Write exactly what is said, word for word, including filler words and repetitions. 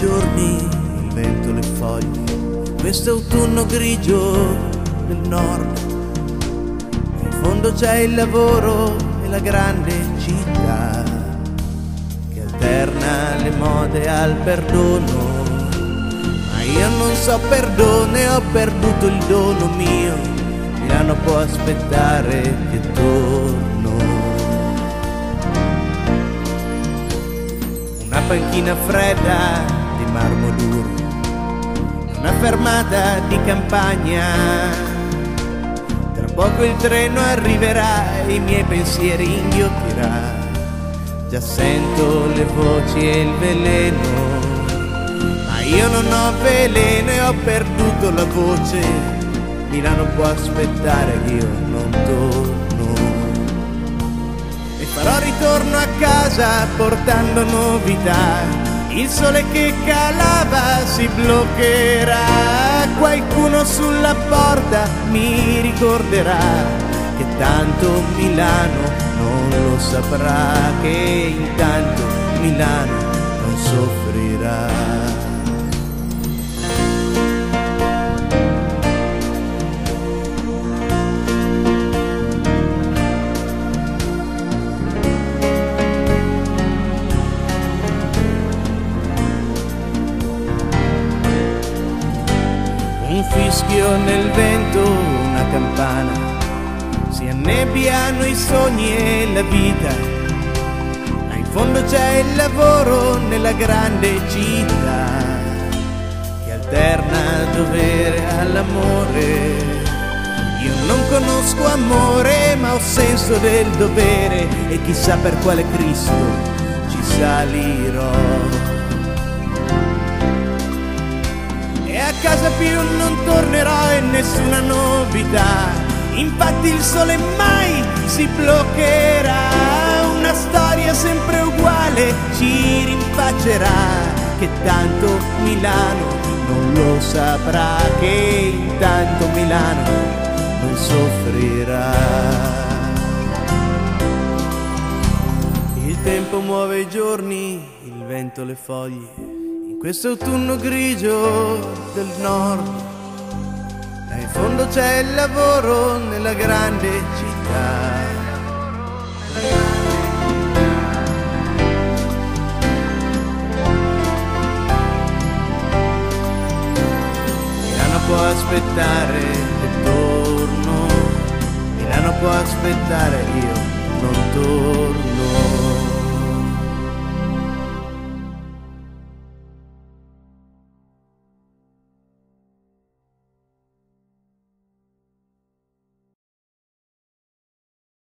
giorni, il vento, le foglie, questo autunno grigio del nord. In fondo c'è il lavoro e la grande città che alterna le mode al perdono. Ma io non so perdono e ho perduto il dono mio. Milano può aspettare che torno. Una panchina fredda di marmo duro, una fermata di campagna. Tra poco il treno arriverà e i miei pensieri inghiottirà. Già sento le voci e il veleno, ma io non ho veleno e ho perduto la voce. Milano può aspettare, io non torno. E farò ritorno a casa portando novità. Il sole che calava si bloccherà. Qualcuno sulla porta mi ricorderà che tanto Milano non lo saprà, che intanto Milano non soffrirà. Un fischio nel vento, una campana, si annebbiano i sogni e la vita. Ma in fondo c'è il lavoro nella grande città che alterna dovere all'amore. Io non conosco amore ma ho senso del dovere e chissà per quale Cristo ci salirò. E a casa più non tornerò e nessuna novità. Infatti il sole mai si bloccherà. Una storia sempre uguale ci rinfaccerà che tanto Milano non lo saprà, che intanto Milano non soffrirà. Il tempo muove i giorni, il vento le foglie. Questo autunno grigio del nord, là in fondo c'è il lavoro nella grande città. Milano può aspettare che torno, Milano può aspettare, io